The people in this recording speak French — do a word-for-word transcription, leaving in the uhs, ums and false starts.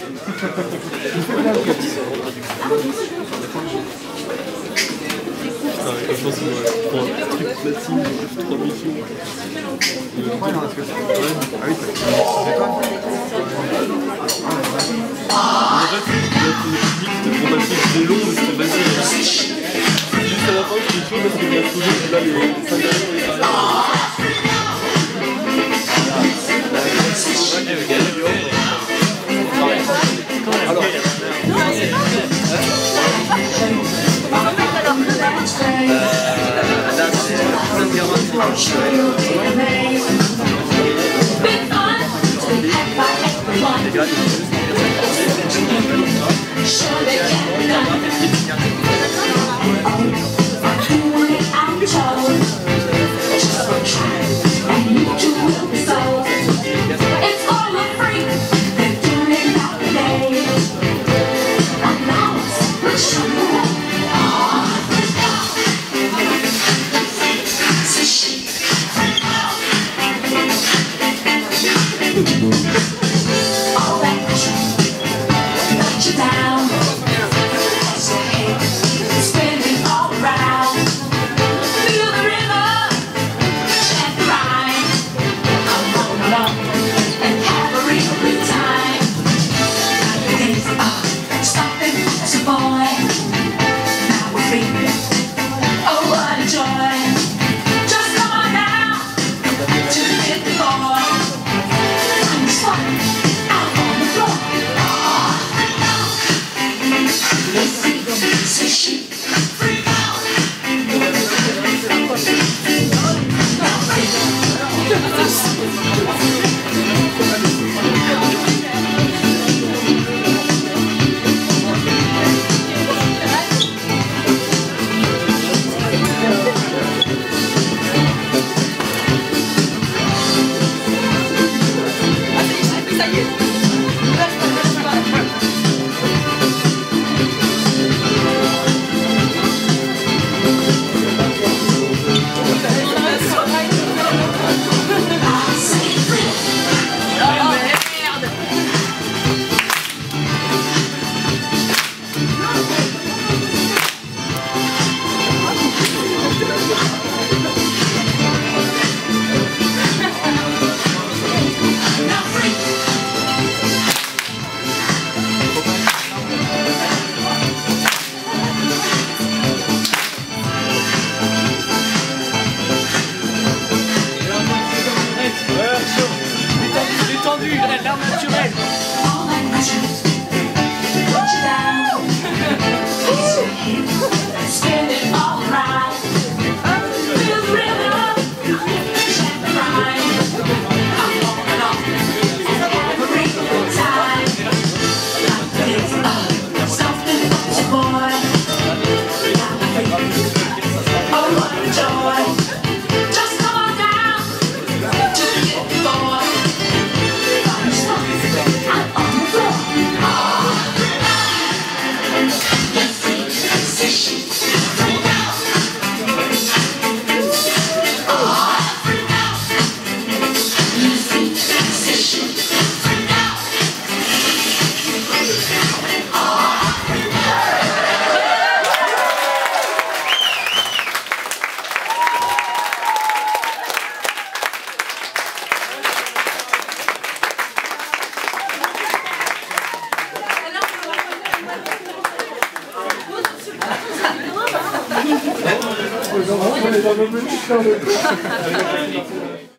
Ah, je pense qu'il va prendre un truc platine, trois missions. Pourquoi il en reste que ça? Ah oui, ça fait En fait, le public c'était trop facile, c'était long, mais c'était facile. Juste à la fin, c'était chaud parce qu'il y a toujours là les cinq derniers. Alors, là c'est plein de gamins qui l'arme naturelle. On est dans le même